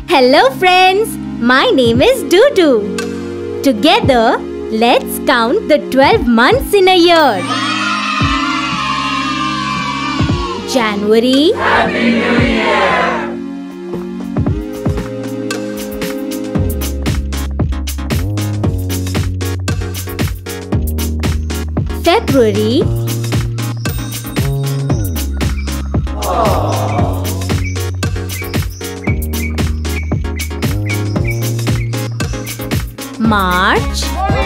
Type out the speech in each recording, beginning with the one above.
Hello friends, my name is Dudu. Together, let's count the 12 months in a year. January. Happy New Year! February. March.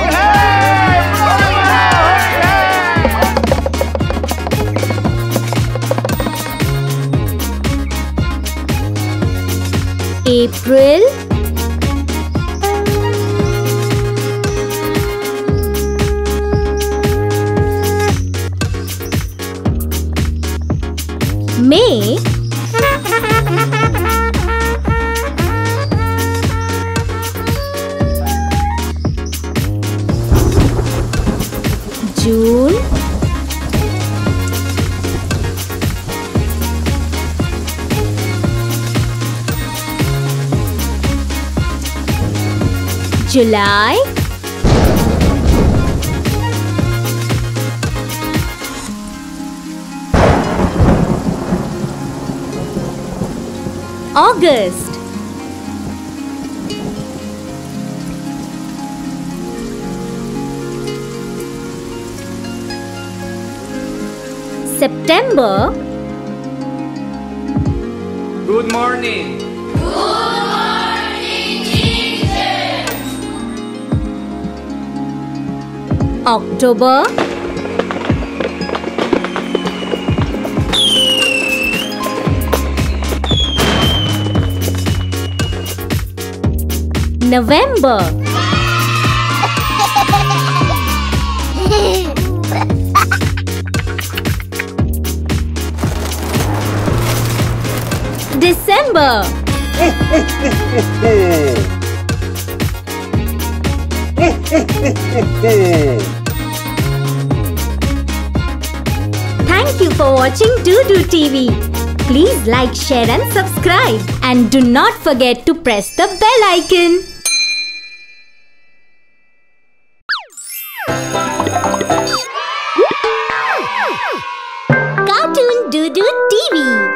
April. May. June. July. August. September. Good morning! October. November. December. Thank you for watching Dudu TV. Please like, share and subscribe. And do not forget to press the bell icon. Cartoon Dudu TV.